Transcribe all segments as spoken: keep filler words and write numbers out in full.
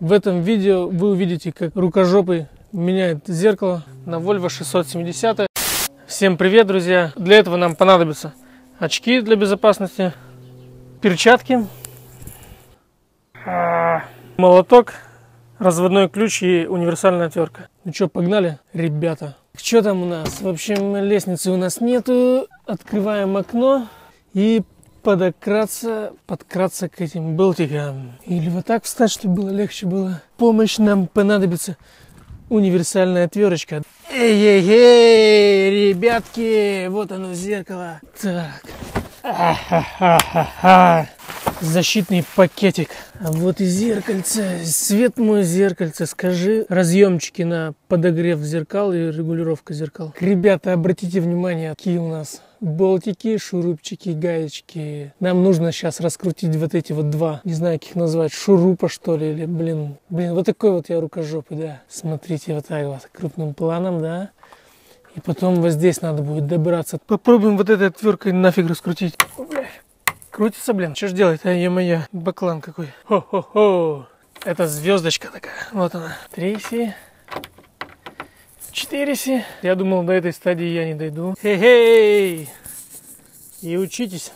В этом видео вы увидите, как рукожопый меняет зеркало на Volvo шестьсот семьдесят. Всем привет, друзья! Для этого нам понадобятся очки для безопасности, перчатки, молоток, разводной ключ и универсальная отвертка. Ну что, погнали, ребята? Что там у нас? В общем, лестницы у нас нету. Открываем окно и подократься, подкраться к этим болтикам. Или вот так встать, чтобы было легче было. Помощь нам понадобится универсальная отверточка. Эй-эй-эй, ребятки, вот оно зеркало. Так. А-ха-ха-ха-ха. Защитный пакетик. А вот и зеркальце. Свет мой, зеркальце, скажи. Разъемчики на подогрев зеркал и регулировка зеркал. Ребята, обратите внимание, какие у нас болтики, шурупчики, гаечки. Нам нужно сейчас раскрутить вот эти вот два, не знаю, как их назвать, шурупа что ли, или, блин, блин, вот такой вот я рукожопый, да. Смотрите, вот так вот, крупным планом, да. И потом вот здесь надо будет добраться. Попробуем вот этой отверткой нафиг раскрутить. Крутится, блин. Что ж делать, а, е-моё, баклан какой. Хо-хо-хо. Это звездочка такая. Вот она. Три си. Четыре си. Я думал, до этой стадии я не дойду. Хей-хей. И учитесь.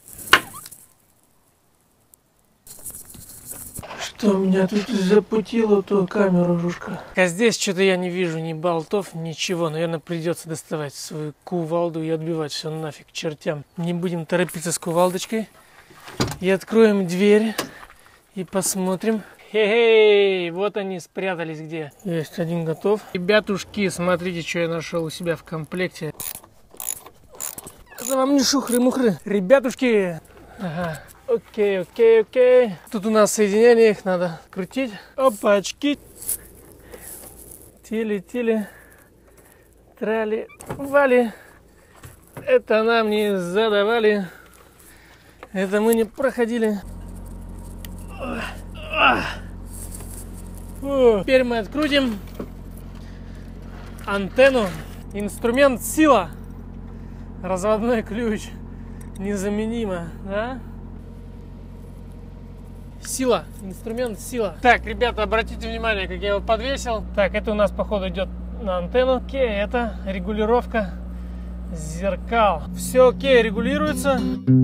Что меня тут запутило, то камеру, жушка. А здесь что-то я не вижу ни болтов, ничего. Наверное, придется доставать свою кувалду и отбивать все нафиг к чертям. Не будем торопиться с кувалдочкой. И откроем дверь и посмотрим. Хе-хей, вот они спрятались где. Есть один готов. Ребятушки, смотрите, что я нашел у себя в комплекте. Это вам не шухры-мухры. Ребятушки. Ага. Окей, окей, окей. Тут у нас соединение, их надо крутить. Опачки. Тили-тили. Трали-вали. Это нам не задавали. Это мы не проходили. Теперь мы открутим антенну. Инструмент сила. Разводной ключ. Незаменимо, да? Сила. Инструмент сила. Так, ребята, обратите внимание, как я его подвесил. Так, это у нас, походу, идет на антенну. Окей, это регулировка зеркал. Все окей, регулируется.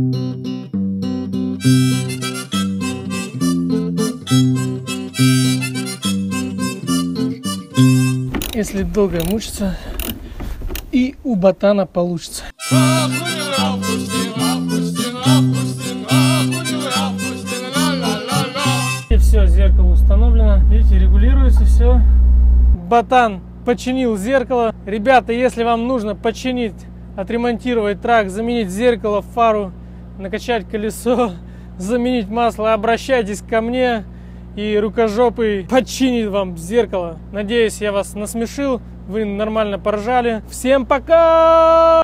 Если долго мучиться, и у ботана получится. И все, зеркало установлено. Видите, регулируется все. Ботан починил зеркало. Ребята, если вам нужно починить, отремонтировать трак, заменить зеркало, фару, накачать колесо, заменить масло, обращайтесь ко мне. И рукожопый починит вам зеркало. Надеюсь, я вас насмешил, вы нормально поржали. Всем пока!